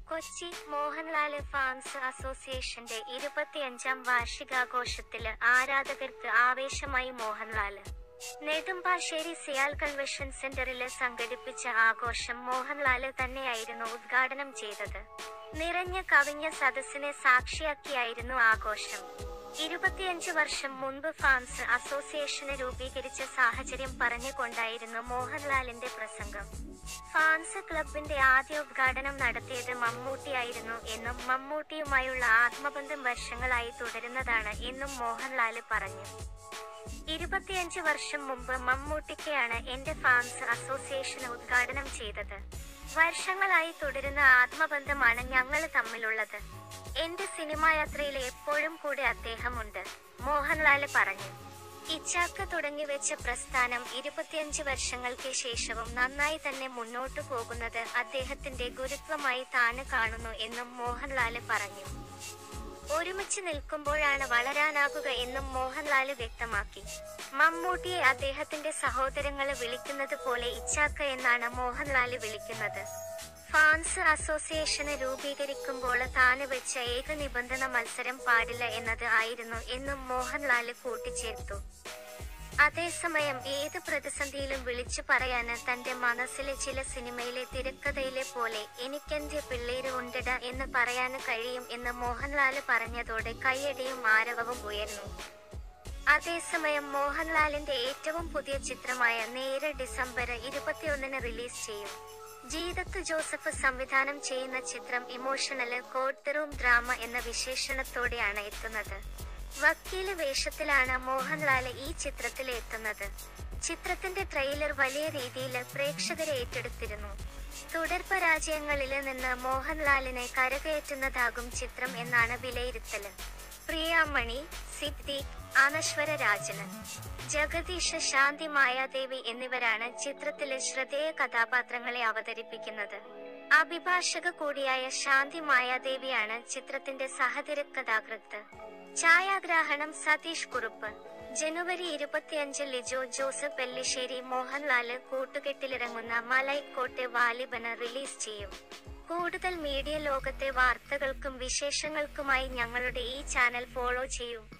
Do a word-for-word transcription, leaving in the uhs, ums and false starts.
Kochi Mohanlal fans അസോസിയേഷന്റെ ഇരുപത്തിയഞ്ചാം വാർഷികാഘോഷത്തില് ആരാധകർക്ക് ആവേശമായി മോഹൻലാല്. നെടുമ്പാശ്ശേരി സിയാൽ കൺവെൻഷൻ സെന്ററില് സംഘടിപ്പിച്ച ആഘോഷം മോഹൻലാല് തന്നെയായിരുന്നു ഉദ്ഘാടനം ചെയ്തത്. നിറഞ്ഞ കവിഞ്ഞ സദസ്സിനെ സാക്ഷിയാക്കിയായിരുന്നു ആഘോഷം. ഇരുപത്തിയഞ്ച് വർഷം മുൻപ് ഫാൻസ് അസോസിയേഷന് രൂപീകരിച്ച സാഹചര്യം പറഞ്ഞുകൊണ്ടായിരുന്നു മോഹൻലാലിന്റെ പ്രസംഗം. ഫാൻസ് ക്ലബിന്റെ ആദ്യ ഉദ്ഘാടനം നടത്തിയത് മമ്മൂട്ടിയായിരുന്നു എന്നും മമ്മൂട്ടിയുമായുള്ള ആത്മബന്ധം വർഷങ്ങളായി തുടരുന്നതാണ് എന്നും മോഹൻലാല് പറഞ്ഞു. ഇരുപത്തിയഞ്ച് വർഷം മുമ്പ് മമ്മൂട്ടിക്കയാണ് എന്റെ ഫാൻസ് അസോസിയേഷൻ ഉദ്ഘാടനം ചെയ്തത്. വർഷങ്ങളായി തുടരുന്ന ആത്മബന്ധമാണ് ഞങ്ങള് തമ്മിലുള്ളത്. എന്റെ സിനിമായാത്രയില് എപ്പോഴും കൂടെ അദ്ദേഹമുണ്ട്, മോഹൻലാല് പറഞ്ഞു. ഇച്ചാക്ക തുടങ്ങിവെച്ച പ്രസ്ഥാനം ഇരുപത്തിയഞ്ച് വർഷങ്ങൾക്ക് ശേഷവും നന്നായി തന്നെ മുന്നോട്ടു പോകുന്നത് അദ്ദേഹത്തിന്റെ ഗുരുത്വമായി താന് കാണുന്നു എന്നും മോഹൻലാല് പറഞ്ഞു. ഒരുമിച്ച് നിൽക്കുമ്പോഴാണ് വളരാനാകുക എന്നും മോഹൻലാല് വ്യക്തമാക്കി. മമ്മൂട്ടിയെ അദ്ദേഹത്തിന്റെ സഹോദരങ്ങള് വിളിക്കുന്നത് പോലെ ഇച്ചാക്ക എന്നാണ് മോഹൻലാല് വിളിക്കുന്നത്. ഫാൻസ് അസോസിയേഷന് രൂപീകരിക്കുമ്പോൾ താന് വെച്ച ഏക നിബന്ധന മത്സരം പാടില്ല എന്നത് ആയിരുന്നു എന്നും മോഹൻലാല് കൂട്ടിച്ചേർത്തു. അതേസമയം ഏത് പ്രതിസന്ധിയിലും വിളിച്ചു പറയാന് തന്റെ മനസ്സിലെ ചില സിനിമയിലെ തിരക്കഥയിലെ പോലെ എനിക്കെന്റെ പിള്ളേര് ഉണ്ടട എന്ന് പറയാന് കഴിയും എന്ന് മോഹൻലാല് പറഞ്ഞതോടെ കയ്യടിയും ആരവവും ഉയർന്നു. അതേസമയം മോഹൻലാലിന്റെ ഏറ്റവും പുതിയ ചിത്രമായ നേര് ഡിസംബര് ഇരുപത്തിയൊന്നിന് റിലീസ് ചെയ്യും. ജീതത്ത് ജോസഫ് സംവിധാനം ചെയ്യുന്ന ചിത്രം ഇമോഷണല് കോർട്ട് റൂം ഡ്രാമ എന്ന വിശേഷണത്തോടെയാണ് എത്തുന്നത്. വക്കീല് വേഷത്തിലാണ് മോഹൻലാല് ഈ ചിത്രത്തില് എത്തുന്നത്. ചിത്രത്തിന്റെ ട്രെയിലർ വലിയ രീതിയില് പ്രേക്ഷകരെ ഏറ്റെടുത്തിരുന്നു. തുടർ പരാജയങ്ങളില് നിന്ന് മോഹൻലാലിനെ കരകയറ്റുന്നതാകും ചിത്രം എന്നാണ് വിലയിരുത്തല്. പ്രിയാമണി, സിദ്ദീഖ്, അനശ്വര രാജന്, ജഗദീഷ്, ശാന്തി മായാദേവി എന്നിവരാണ് ചിത്രത്തിലെ ശ്രദ്ധേയ കഥാപാത്രങ്ങളെ അവതരിപ്പിക്കുന്നത്. അഭിഭാഷക കൂടിയായ ശാന്തി മായാദേവിയാണ് ചിത്രത്തിന്റെ സഹതിരക്കഥാകൃത്ത്. ഛായാഗ്രാഹണം സതീഷ് കുറുപ്പ്. ജനുവരി ഇരുപത്തിയഞ്ച് ലിജോ ജോസ് പെല്ലിശ്ശേരി മോഹൻലാല് കൂട്ടുകെട്ടിലിറങ്ങുന്ന മലൈക്കോട്ടെ വാലിബന് റിലീസ് ചെയ്യും. കൂടുതൽ മീഡിയ ലോകത്തെ വാർത്തകൾക്കും വിശേഷങ്ങൾക്കുമായി ഞങ്ങളുടെ ഈ ചാനൽ ഫോളോ ചെയ്യൂ.